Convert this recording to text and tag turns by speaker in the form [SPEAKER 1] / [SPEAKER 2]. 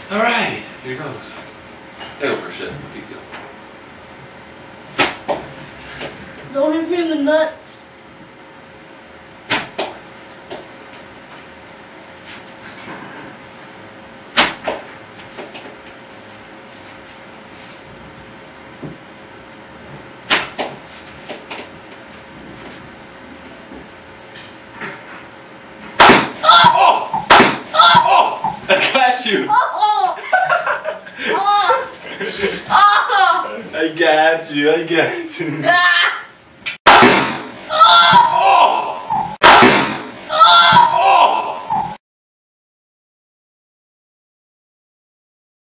[SPEAKER 1] Alright, here goes. I go for a shit. Big deal.
[SPEAKER 2] Don't hit me in the nuts.
[SPEAKER 1] I got you!
[SPEAKER 2] Oh! Oh! Oh!
[SPEAKER 1] I got you, I got you.
[SPEAKER 2] Ah!